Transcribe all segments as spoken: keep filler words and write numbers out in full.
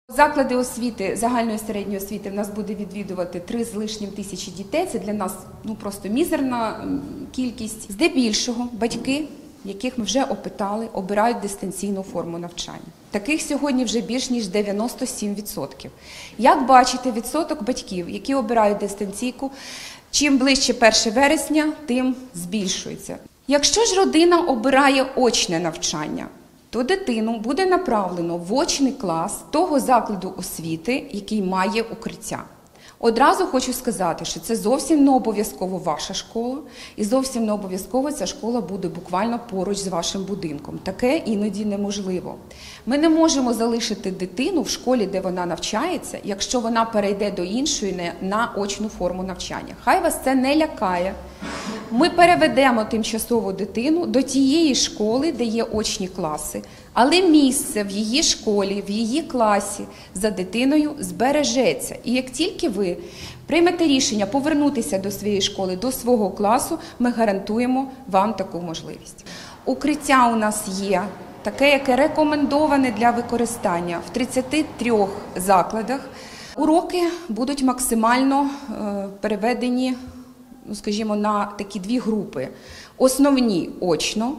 Заклади освіти, загальної середньої освіти в нас буде відвідувати три з лишнім тисячі дітей. Це для нас ну, просто мізерна кількість. Здебільшого батьки, яких ми вже опитали, обирають дистанційну форму навчання. Таких сьогодні вже більш ніж дев'яносто сім відсотків. Як бачите, відсоток батьків, які обирають дистанційку, чим ближче перше вересня, тим збільшується. Якщо ж родина обирає очне навчання, то дитину буде направлено в очний клас того закладу освіти, який має укриття. Одразу хочу сказати, що це зовсім не обов'язково ваша школа, і зовсім не обов'язково ця школа буде буквально поруч з вашим будинком. Таке іноді неможливо. Ми не можемо залишити дитину в школі, де вона навчається, якщо вона перейде до іншої на очну форму навчання. Хай вас це не лякає. Ми переведемо тимчасово дитину до тієї школи, де є очні класи, але місце в її школі, в її класі за дитиною збережеться. І як тільки ви приймете рішення повернутися до своєї школи, до свого класу, ми гарантуємо вам таку можливість. Укриття у нас є таке, яке рекомендоване для використання в тридцяти трьох закладах. Уроки будуть максимально е, переведені, ну, скажімо, на такі дві групи. Основні – очно,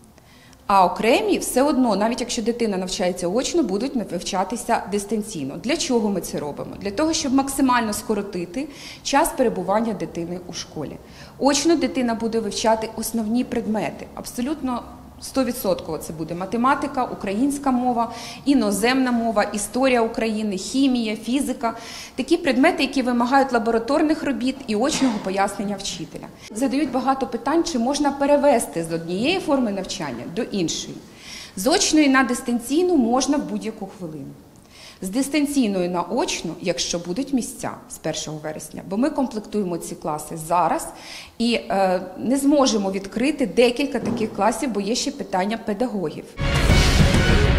а окремі все одно, навіть якщо дитина навчається очно, будуть вивчатися дистанційно. Для чого ми це робимо? Для того, щоб максимально скоротити час перебування дитини у школі. Очно дитина буде вивчати основні предмети, абсолютно сто відсотків це буде математика, українська мова, іноземна мова, історія України, хімія, фізика. Такі предмети, які вимагають лабораторних робіт і очного пояснення вчителя. Задають багато питань, чи можна перевести з однієї форми навчання до іншої. З очної на дистанційну можна в будь-яку хвилину. З дистанційної на очну, якщо будуть місця з першого вересня, бо ми комплектуємо ці класи зараз і е, не зможемо відкрити декілька таких класів, бо є ще питання педагогів.